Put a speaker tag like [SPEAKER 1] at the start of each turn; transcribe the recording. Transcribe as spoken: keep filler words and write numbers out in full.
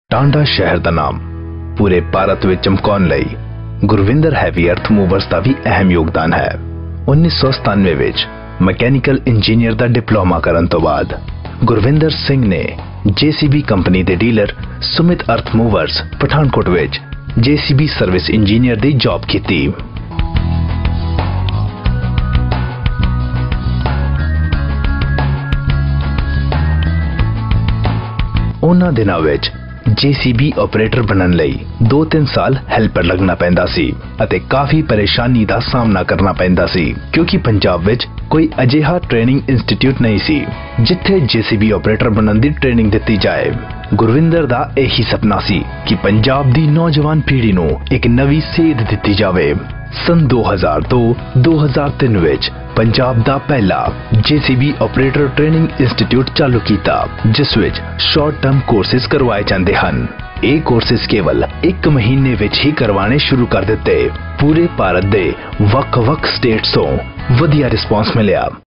[SPEAKER 1] टांडा शहर का नाम पूरे भारत में चमकाउण लई गुरविंदर हैवी अर्थ मूवर्स का भी अहम योगदान है। उन्नीस सौ सतानवे विच मैकेनिकल इंजीनियर का डिप्लोमा करन तो बाद गुरविंदर सिंह ने जेसीबी कंपनी के dealer Sumit earth movers Pathankot विच जेसीबी सर्विस इंजीनियर की जॉब की। उन्हां दिनां विच जेसीबी ऑपरेटर बनन लई दो तीन साल हेल्पर लगना पैंदा सी अते काफी परेशानी का सामना करना पैंदा सी क्योंकि पंजाब विच कोई अजिहा ट्रेनिंग इंस्टीट्यूट नहीं सी जिथे जेसीबी ऑपरेटर बनन दी ट्रेनिंग दिती जाए। गुरविंदर दा यही सपना सी कि पंजाब दी नौजवान पीढ़ी नूं एक नवी सेध दिती जावे। सन दो हज़ार दो दो हज़ार तीन विच पंजाब दा पहला जेसीबी ऑपरेटर ट्रेनिंग इंस्टीट्यूट चालू कीता जिस विच शॉर्ट टर्म कोर्सेज करवाए जांदे हन। ये कोर्सेज केवल एक महीने विच ही करवाने शुरू कर दिते। पूरे भारत दे वख-वख स्टेट्स तो वधिया रिस्पॉन्स मिलिया।